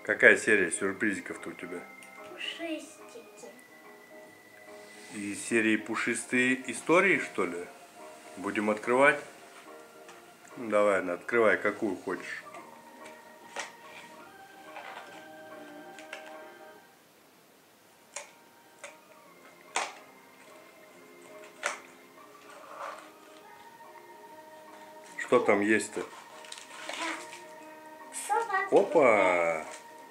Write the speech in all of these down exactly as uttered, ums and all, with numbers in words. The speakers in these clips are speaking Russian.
Какая серия сюрпризиков-то у тебя? Пушистики. Из серии пушистые истории, что ли? Будем открывать? Ну, давай, на, открывай, какую хочешь. Что там есть-то? Собачка. Опа!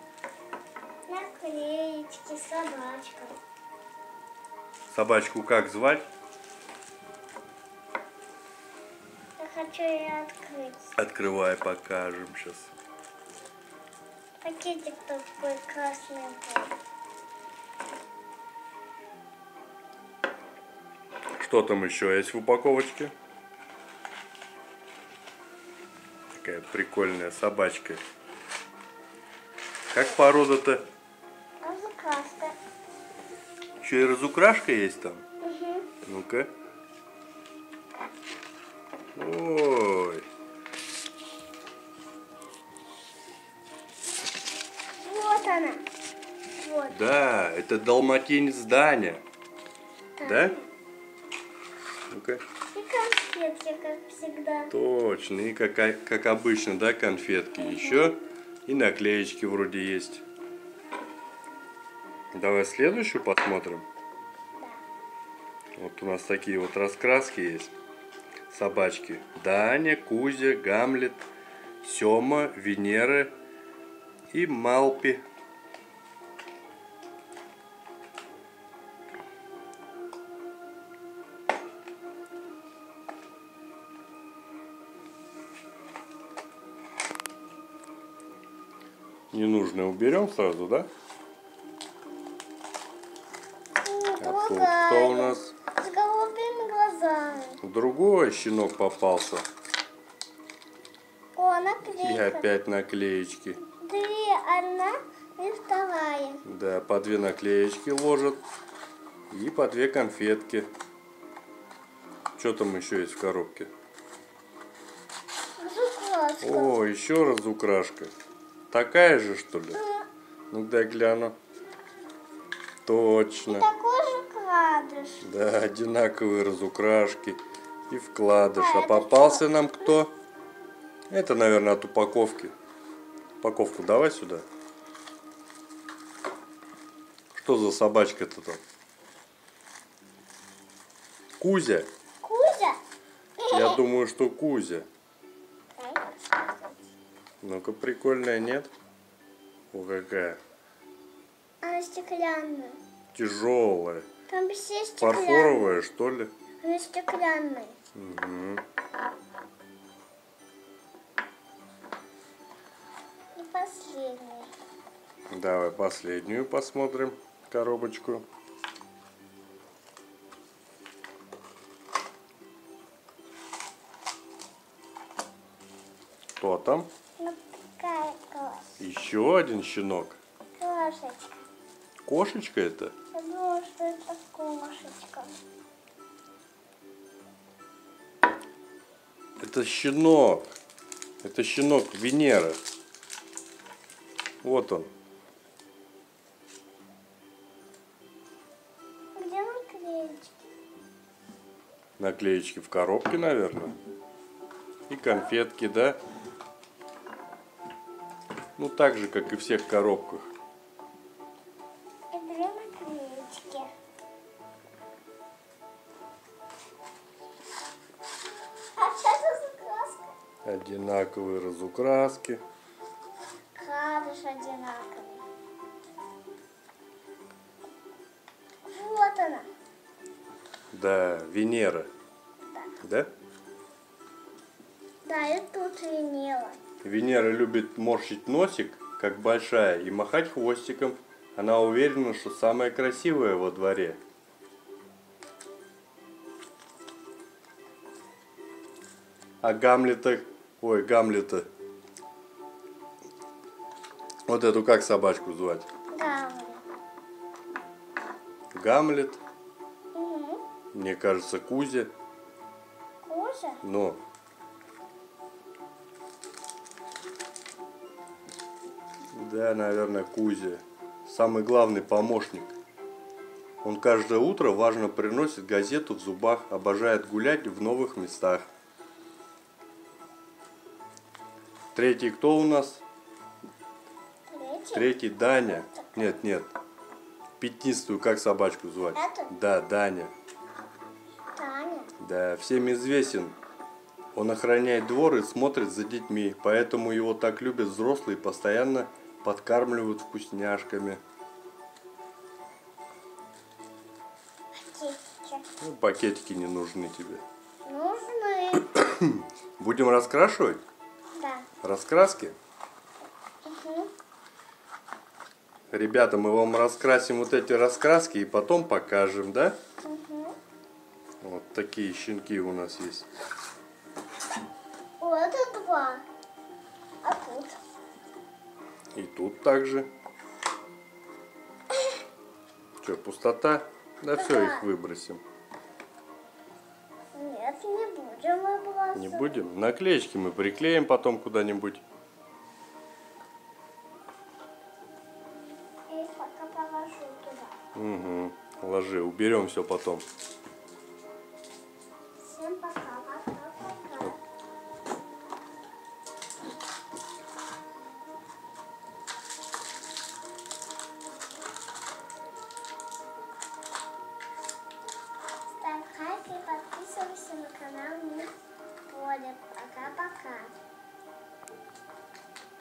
Наклеечки, собачка. Собачку как звать? Я хочу ее открыть. Открывай, покажем сейчас. Пакетик такой красный был. Что там еще есть в упаковочке? Такая прикольная собачка. Как порода-то? Разукраска. Еще и разукрашка есть там? Угу. Ну-ка. Ой. Вот она. Вот. Да, это далматинец Даня. Да? Ну-ка. И конфетки, как всегда. Точно. И как, как обычно, да, конфетки. Угу. Еще и наклеечки вроде есть. Давай следующую посмотрим. Да. Вот у нас такие вот раскраски есть. Собачки. Даня, Кузя, Гамлет, Сема, Венера и Малпи. Ненужное уберем сразу, да? А тут кто у нас? С голубыми глазами. Другой щенок попался. О, наклейка. И опять наклеечки. Две, одна и вторая. Да, по две наклеечки ложат. И по две конфетки. Что там еще есть в коробке? Разукраска. О, еще разукрашка. Такая же, что ли? Да. Ну дай гляну. Точно. И такой же вкладыш. Да, одинаковые разукрашки и вкладыш. А, А это попался что? нам кто? Это, наверное, от упаковки. Упаковку давай сюда. Что за собачка-то там? Кузя? Кузя? Я думаю, что Кузя. Ну-ка, прикольная, нет? О, какая. Она стеклянная. Тяжелая. Там все стеклянные. Фарфоровая, что ли? Она стеклянная. Угу. И последняя. Давай последнюю посмотрим коробочку. Кто там? Ну, какая класс. Еще один щенок. Кошечка. Кошечка это? Я думала, что это кошечка. Это щенок. Это щенок Венера. Вот он. Где наклеечки? Наклеечки в коробке, наверное. И конфетки, да? Ну, так же, как и в всех коробках. И две наклеечки. А что это за краска? Одинаковые разукраски. Кадыш одинаковый. Вот она. Да, Венера. Да? Да, и тут Венера. Венера любит морщить носик, как большая, и махать хвостиком. Она уверена, что самая красивая во дворе. А Гамлета... Ой, Гамлета... Вот эту как собачку звать? Гамлет. Гамлет. Угу. Мне кажется, Кузя. Кузя? Но... Да, наверное, Кузя. Самый главный помощник. Он каждое утро важно приносит газету в зубах, обожает гулять в новых местах. Третий кто у нас? Третий. Третий Даня. Нет, нет. Пятнистую, как собачку звать? Это? Да, Даня. Таня. Да, всем известен. Он охраняет двор и смотрит за детьми, поэтому его так любят взрослые и постоянно подкармливают вкусняшками. Пакетики. Ну, пакетики не нужны тебе. Нужны. Будем раскрашивать? Да. Раскраски? Угу. Ребята, мы вам раскрасим вот эти раскраски и потом покажем, да? Угу. Вот такие щенки у нас есть. Вот это два. А тут? И тут также. Что, пустота? Да все, их выбросим. Нет, не будем выбрасывать. Не будем? Наклеечки мы приклеим потом куда-нибудь. И пока положу туда. Угу. Ложи, уберем все потом.